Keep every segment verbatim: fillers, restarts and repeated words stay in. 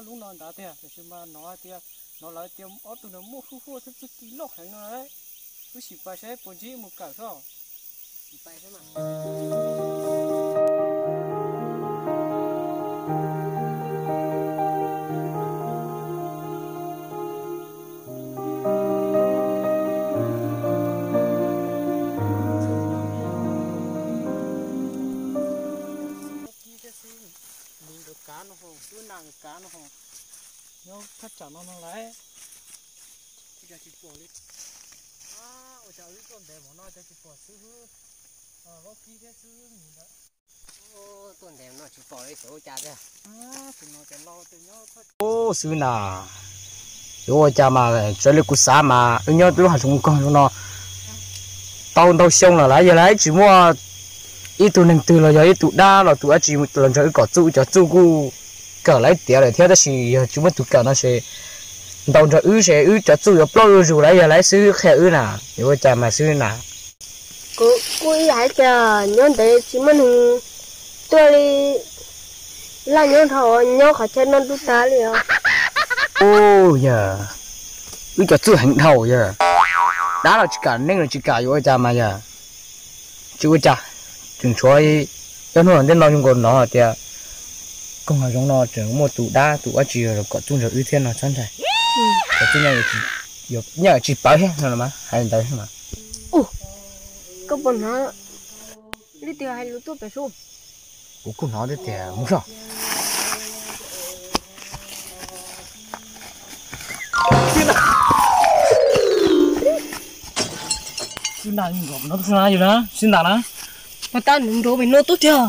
lúc nào đã thế thì mà nó thì nó lại tiêm ở tụi nó mua phu phu thật sự kỳ lạ hay nó đấy cứ chỉ phải sẽ bốn chỉ một cả sao chỉ phải thế mà cá nó không, cứ nàng cá nó không, nhau thắt chặt nó nó lại, chỉ cần chỉ bỏ đi, à, ở chỗ ấy còn để mà nó cho chỉ bỏ xíu, à, có kia cái xíu gì đó, ô, còn để nó chỉ bỏ đi số chả đấy, à, thì nó sẽ lo từ nhau thôi. Ô, xíu nào, chỗ cha mà chỗ này cũng xa mà, anh nhớ tôi học chung con nó, tao tao xong là lại giờ lại chỉ mua ít tụi mình từ là giờ ít tụi đa là tụi anh chỉ một lần cho ít cỏ trụ cho trụ cu cỡ lấy tiền để theo đó thì chúng mình tụi cỡ nó sẽ đầu cho ư sẽ ư cho trụ cho bao rồi lấy giờ lấy xứ khe ư nà nếu cha mà xứ nà cô cô ấy hãy chờ nhớ để chúng mình tôi đi là nhớ thọ nhớ khỏi chân nó tụt ta liền ô giờ ư cho trụ hành thầu giờ đã là chỉ cả nên là chỉ cả nếu cha mà giờ chú cha chừng chuối cho nó đến nó dùng còn nó thì công học trong nó chừng một tủ đá tủ ở chỉ rồi có chung rồi ưu tiên nó chán chạy cái thứ này chỉ nhờ chỉ bảo hết rồi mà hay là mà ồ các bạn hả đi tiêu hay lúa tôi phải xuống ủa cũng nói đi tiền không sao xin nào nhìn nó xin nào gì đó xin nào đó mà tao đừng đổ bị nô tốt chưa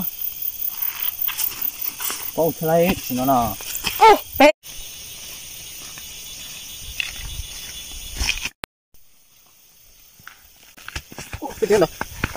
có cái này nó nào ô bé ô cái thế nào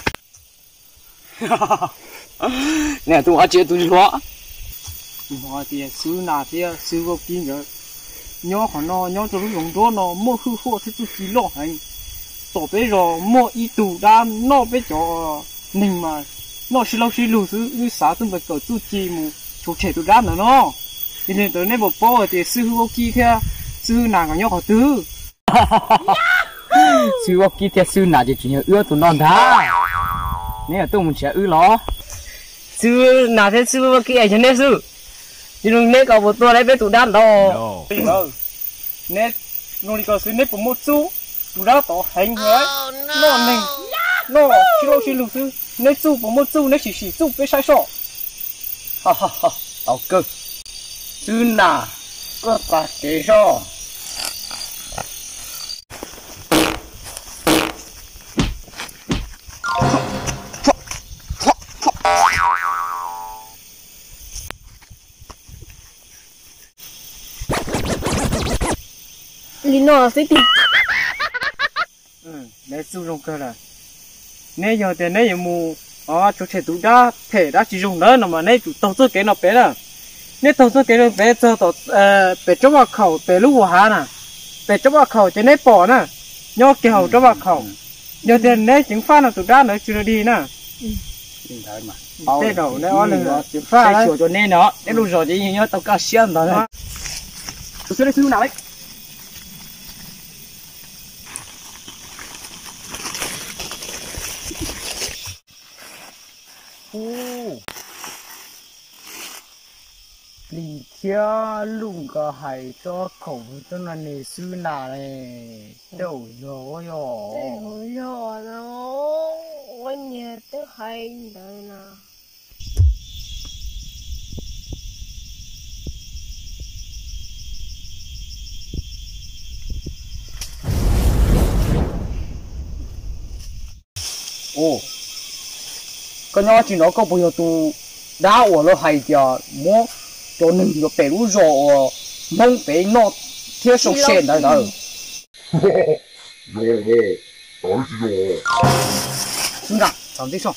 nè tôi ăn chơi tôi đi hóa hóa thì xứ nào thì xứ có kinh nữa nhớ họ nó nhớ cho lúc dùng đó nó mua khư khô thì tôi chỉ lo hành tổ bây giờ mua ít tủ đam nó bây giờ mình mà nó chỉ lâu chỉ lù thứ thứ sáu tuần phải cầu tu chi mu chủ trẻ tủ đam nữa nó cho nên tới nay bộ bao thì sư hữu kia kia sư nàng có nhau họ tứ sư hữu kia theo sư nàng thì chỉ nhớ ưa tụi non thà nếu tôi muốn sẽ ưa nó sư nàng theo sư hữu kia cho nên sư chứ đừng nên cầu một tôi lấy với tủ đam đâu nên nó đi cầu sư nên bộ một chú tủ đam tổ hành hết nó mình nó chỉ lâu chỉ lù thứ nếu chú bộ một chú nếu chỉ chỉ chú với sai sọ ha ha ha tao cơ sư nà có cả thế sao Lino sẽ tìm ừ nếu chú dùng cơ là nếu giờ thì nếu mù à chỗ trẻ tụi đã thể đã chỉ dùng đó mà nếu tụi tao chơi cái nó bé là nếu tao chơi cái nó bé cho tao bé cho vào khẩu bé lúc hòa nè bé cho vào khẩu cho nếu bỏ nè nhớ kiểu cho vào khẩu giờ thì nếu chứng pha là tụi đã nói chưa đi nè thế đâu nếu ăn được chứng pha đấy cho nên nó nếu lúc rồi thì nhớ tao cá xiên đó đấy tôi sẽ điซื้อnào đấy lì kia lùng cả hải cho khẩu cho nó nề sư nà này đâu rồi rồi rồi rồi nó quên nhà tới hay đời nè ô cái nhỏ chỉ nó có bao nhiêu tu đã ở nó hay giờ mua cho nên nó bé lú rồi mong bé nó thiếu sâu sen đấy đó rồi rồi tới rồi xin cả làm gì sao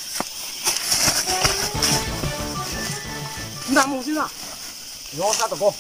chúng ta mua xin à nó sao tao cô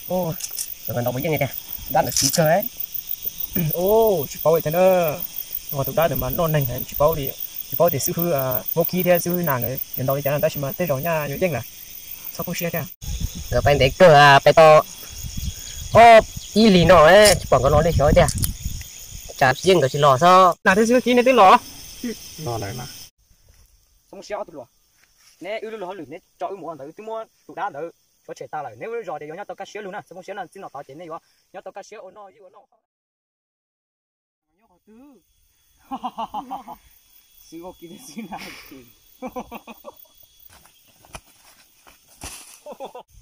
ô rồi còn đọc với như này đã được speaker ấy ô chỉ bảo vậy thế nữa ngồi tụi ta được mà non này chỉ bảo thì chỉ bảo thì sư hư à vô kỳ thì sư hư nàng ấy hiện tại thì ta chỉ mà tới rồi nha nhiều danh là sao không share chứ rồi bên đấy cơ à bên to ô ý lý nó ấy chỉ bảo có nó để cho chứ chả riêng cái chỉ lò sao nào thế sư kỳ này tới lò lò này mà không share tụi lò nè ưu lò lử nè cho ưu mua thử tụi mua tụi ta thử cho trẻ ta lại nếu rồi thì nhau tao cá share luôn nè không share là xin nó tao tiền này quá nhau tao cá share ôn nó yêu nó sư có kia sư nào